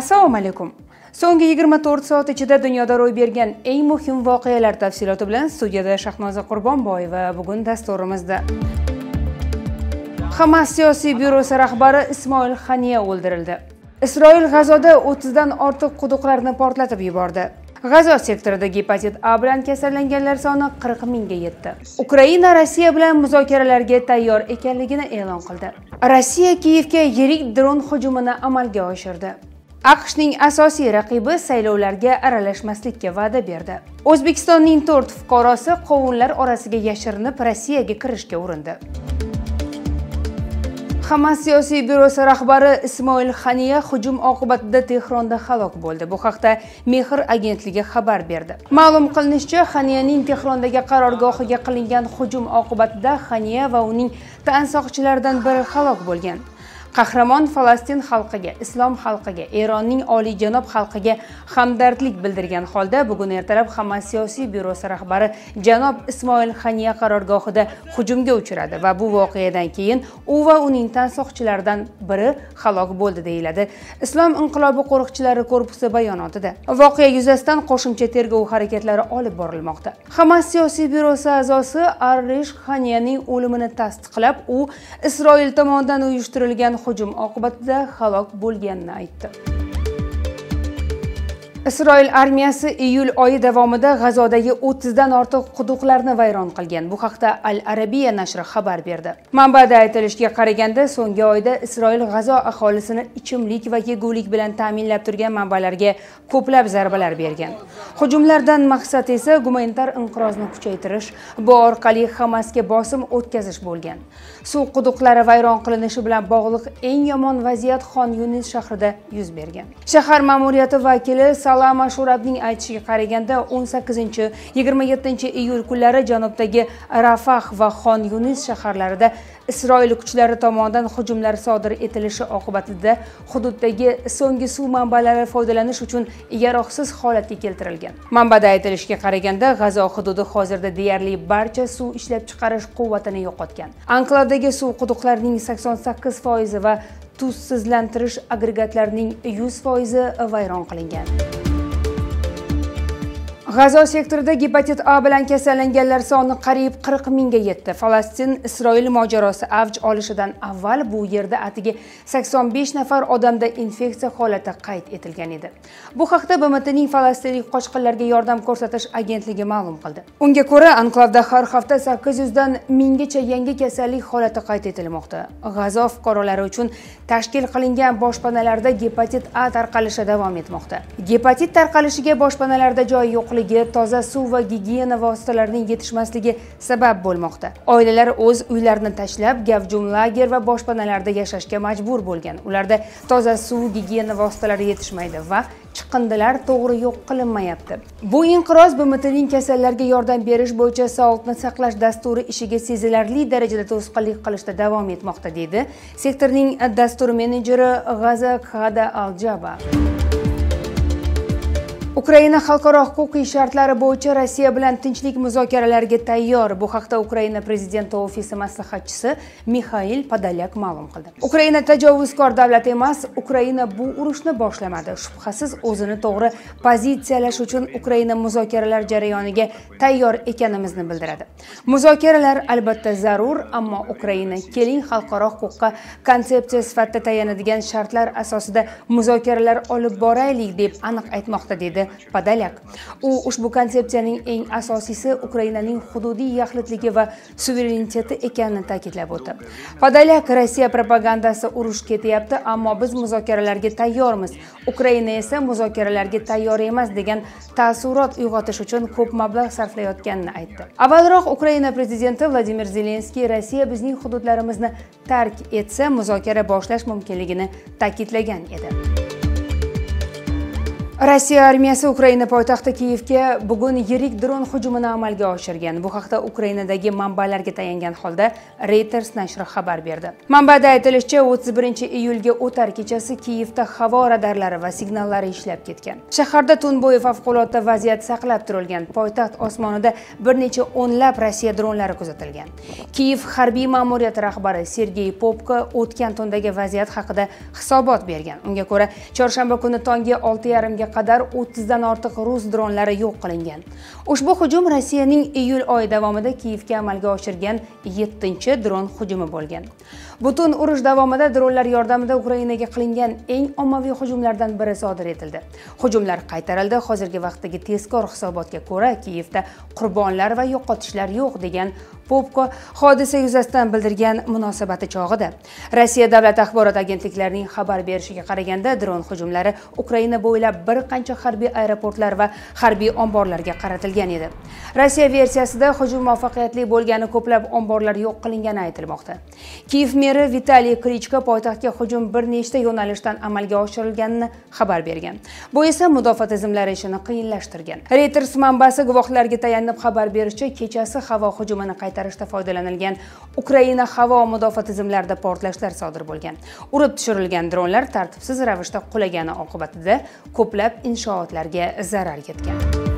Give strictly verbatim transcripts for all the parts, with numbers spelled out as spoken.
Assalomu alaykum. So'nggi yigirma to'rt soat ichida dunyoda ro'y bergan eng muhim voqealar tafsiloti bilan studiyada Shahnoza Qurbonboyeva. Bugun dasturimizda Hamas siyosiy byurosi rahbari Ismoil Haniya o'ldirildi. Isroil G'azoda o'ttiz dan ortiq quduqlarni portlatib yubordi. G'azo sektorida gepatit A bilan kasallanganlar soni qirq mingga yetdi. Ukraina Rossiya bilan muzokaralarga tayyor ekanligini e'lon qildi. Rossiya Kiyevga yirik dron hujumini amalga oshirdi. AQShning asosiy raqibi saylovlarga aralashmaslikka va'da berdi. O'zbekistonning to'rt fuqarosi qovunlar orasiga yashirinib Rossiyaga kirishga urindi. Hamas siyosiy byurosi rahbari Ismoil Haniya hujum oqibatida Tehronda halok bo'ldi. Bu haqda Mehr agentligi xabar berdi. Ma'lum qilinishicha, Haniyaning Tehrondagi qarorgohiga qilingan hujum oqibatida Haniya va uning tansoqchilaridan biri halok bo'lgan. Qahramon Falastin xalqiga, islom xalqiga, Eronning oliyjanob xalqiga hamdardlik bildirgan holda bugun ertalab Hamas siyosiy byurosi rahbari janob Ismoil Haniya qarorgohida hujumga uchradi va bu voqeadan keyin u va uning tansoqchilaridan biri halok bo'ldi deyiladi Islom inqilobi qo'riqchilari korpusi bayonotida. Voqea yuzasidan qo'shimcha tergov harakatlari olib borilmoqda. Hamas siyosiy byurosi a'zosi Arish Haniyaning o'limini tasdiqlab, u Isroil tomonidan uyushtirilgan hujum oqibatida halok bo'lganini aytdi. Isroil armiyasi iyul oyi davomida G'azodagi o'ttiz dan ortiq quduqlarni vayron qilgan. Bu haqda Al Arabiya nashri xabar berdi. Manbada aytilishiga qaraganda, so'nggi oyda Isroil G'azo aholisini ichimlik va yegulik bilan ta'minlab turgan manbalarga ko'plab zarbalar bergan. Hujumlardan maqsad esa gumanitar inqirozni kuchaytirish, bu orqali Hamasga bosim o'tkazish bo'lgan. Suv quduqlari vayron qilinishi bilan bog'liq eng yomon vaziyat Xon Yunis shahrida yuz bergan. Shahar ma'muriyati vakili Salama Shurabning aytishiga qaraganda, o'n sakkizinchi yigirma yettinchi iyul kunlari janubdagi Rafah va Xon Yunis shaharlarida Isroil kuchlari tomonidan hujumlar sodir etilishi oqibatida hududdagi so'nggi suv manbalari foydalanish uchun yaroqsiz holatga keltirilgan. Manbada aytilishiga qaraganda, G'azo hududi hozirda deyarli barcha suv ishlab chiqarish quvvatini yo'qotgan. Anklavdagi suv quduqlarining sakson sakkiz foizi va tuzsizlantirish agregatlarining yuz foizi vayron qilingan. G'azo sektorida gepatit A bilan kasallanganlar soni qariyb qirq mingga yetdi. Falastin Isroil mojarosi avj olishidan avval bu yerda atigi sakson besh nafar odamda infeksiya holati qayd etilgan edi. Bu haqda B M T'ning falastinlik qochqinlarga yordam ko'rsatish agentligi ma'lum qildi. Unga ko'ra, anklavda har hafta sakkiz yuz dan minggacha yangi kasallik holati qayd etilmoqda. G'azo fuqarolari uchun tashkil qilingan boshpanalarda gepatit A tarqalishi davom etmoqda. Gepatit tarqalishiga boshpanalarda joy yo'qligi, toza suv va gigiyena vositalarining yetishmasligi sabab bo'lmoqda. Oilalar o'z uylarini tashlab, gavjum lager va boshpanalarda yashashga majbur bo'lgan. Ularda toza suv, gigiyena vositalari yetishmaydi va chiqindilar to'g'ri yo'q qilinmayapti. Bu inqiroz B M T'ning kasallarga yordam berish bo'yicha sog'liqni saqlash dasturi ishiga sezilarli darajada to'sqinlik qilishda davom etmoqda, dedi sektorning dastur menejeri G'aza Khada Al-Jaba. Ukraina xalqaro huquqiy shartlari bo'yicha Rossiya bilan tinchlik muzokaralariga tayyor. Bu haqda Ukraina prezidenti ofisi maslahatchisi Mixail Podolyak ma'lum qildi. Ukraina tajovuzkor davlat emas, Ukraina bu urushni boshlamadi. Shubhasiz o'zini to'g'ri pozitsiyalash uchun Ukraina muzokaralar jarayoniga tayyor ekanimizni bildiradi. Muzokaralar albatta zarur, ammo Ukraina keling xalqaro huquqqa konsepsiya sifatida tayanadigan shartlar asosida muzokaralar olib boraylik deb aniq aytmoqda, dedi Podolyak. U ushbu konsepsiyaning eng asosiysi Ukrainaning hududiy yaxlitligi va suvereniteti ekanini ta'kidlab o'tdi. Podolyak: Rossiya propagandasi urush ketyapti, ammo biz muzokaralarga tayyormiz. Ukraina esa muzokaralarga tayyor emas degan taassurot uyg'otish uchun ko'p mablag' sarflayotganini aytdi. Avvalroq Ukraina prezidenti Vladimir Zelenskiy Rossiya bizning hududlarimizni tark etsa, muzokara boshlash mumkinligini ta'kidlagan edi. Rossiya armiyasi Ukraina poytaxti Kiyevga bugun yirik dron hujumini amalga oshirgan. Bu haqda Ukrainadagi manbalarga tayangan holda Reuters nashri xabar berdi. Manbada aytilishicha, o'ttiz birinchi iyulga o'tar kechasi Kiyevda havo radarlari va signallari ishlab ketgan. Shaharda tun bo'yi favqulodda vaziyat saqlab turilgan. Poytaxt osmonida bir necha o'nlab Rossiya dronlari kuzatilgan. Kiyev harbiy ma'muriyati rahbari Sergey Popko o'tgan tundagi vaziyat haqida hisobot bergan. Unga ko'ra, chorshanba kuni tongi olti yarim ga qadar o'ttiz dan ortiq rus dronlari yo'q qilingan. Ushbu hujum Rossiyaning iyul oyi davomida Kiyevga amalga oshirgan yettinchi dron hujumi bo'lgan. Butun urush davomida dronlar yordamida Ukrainaga qilingan eng ommaviy hujumlardan biri sodir etildi. Hujumlar qaytarildi. Hozirgi vaqtdagi tezkor hisobotga ko'ra, Kiyevda qurbonlar va yo'qotishlar yo'q degan Popko hodisa yuzasidan bildirgan munosabati chog'ida. Rossiya davlat axborot agentliklarining xabar berishiga qaraganda, dron hujumlari Ukraina bo'ylab bir qancha harbiy aeroportlar va harbiy omborlarga qaratilgan edi. Rossiya versiyasida hujum muvaffaqiyatli bo'lgani, ko'plab omborlar yo'q qilingani aytilmoqda. Kiyev meri Vitaliy Klichko poytaxtga hujum bir nechta yo'nalishdan amalga oshirilganini xabar bergan. Bu esa mudofaa tizimlari ishini qiyinlashtirgan. Reuters manbasi guvohlarga tayanib xabar berishicha, kechasi havo hujumini qaytarishda foydalanilgan Ukraina havo mudofaa tizimlarida portlashlar sodir bo'lgan. Urib tushirilgan dronlar tartibsiz ravishda qulagani oqibatida ko'plab inshootlarga zarar yetgan.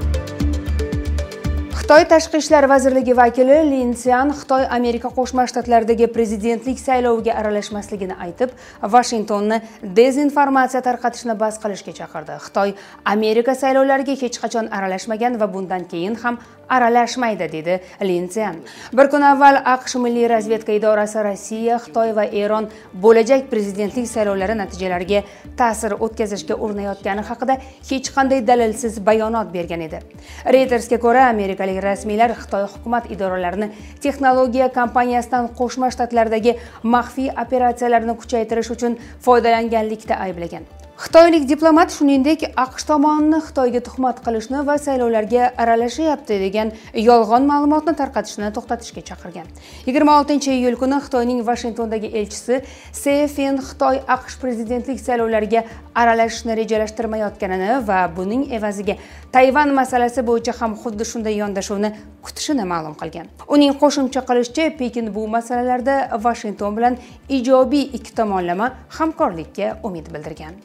Xitoy Tashqi ishlar vazirligi vakili Lin Xian Xitoy Amerika Qo'shma Shtatlaridagi prezidentlik sayloviga aralashmasligini aytib, Vashingtonni dezinformatsiya tarqatishni bas qilishga chaqirdi. Xitoy Amerika saylovlariga hech qachon aralashmagan va bundan keyin ham aralashmaydi, dedi Lin Xian. Bir kun avval AQSh Milliy razvedka idorasi Rossiya, Xitoy va Eron bo'lajak prezidentlik saylovlari natijalariga ta'sir o'tkazishga urinayotgani haqida hech qanday dalilsiz bayonot bergan edi. Reutersga ko'ra, amerikalik rasmiylar Xitoy hukumat idoralarini texnologiya kompaniyasidan Qo'shma Shtatlardagi maxfiy operatsiyalarni kuchaytirish uchun foydalanganlikda ayblagan. Xitoylik diplomat shuningdek AQSh tomonini Xitoyga tuhmat qilishni va saylovlarga aralashyapti degan yolg'on ma'lumotni tarqatishni to'xtatishga chaqirgan. yigirma oltinchi iyul kuni Xitoyning Vashingtondagi elchisi Se Fin Xitoy AQSh prezidentlik saylovlariga aralashishni rejalashtirmayotganini va buning evaziga Tayvan masalasi bo'yicha ham xuddi shunday yondashuvni kutishini ma'lum qilgan. Uning qo'shimcha qilishicha, Pekin bu masalalarda Vashington bilan ijobiy ikki tomonlama hamkorlikka umid bildirgan.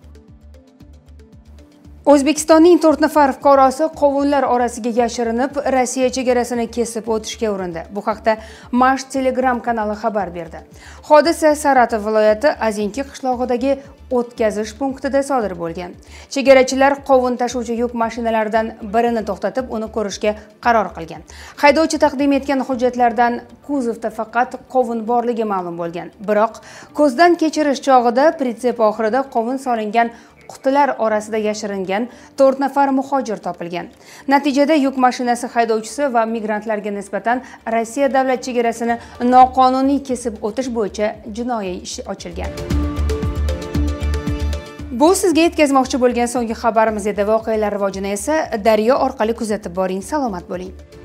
O'zbekistonning to'rt nafar fuqarosi qovunlar orasiga yashirinib, Rossiya chegarasini kesib o'tishga urindi. Bu haqda Mash Telegram kanali xabar berdi. Hodisa Saratov viloyati Azinki qishlog'idagi o'tkazish punktida sodir bo'lgan. Chegarachilar qovun tashuvchi yuk mashinalaridan birini to'xtatib, uni ko'rishga qaror qilgan. Haydovchi taqdim etgan hujjatlardan kuzovda faqat qovun borligi ma'lum bo'lgan. Biroq ko'zdan kechirish chog'ida pritsep oxirida qovun solingan qutilar orasida yashiringan to'rt nafar muhojir topilgan. Natijada yuk mashinasi haydovchisi va migrantlarga nisbatan Rossiya davlat chegarasini noqonuniy kesib o'tish bo'yicha jinoiy ish ochilgan. Bu sizga yetkazmoqchi bo'lgan so'nggi xabarimiz edi. Voqealar rivojini esa Daryo orqali kuzatib boring. Salomat bo'ling.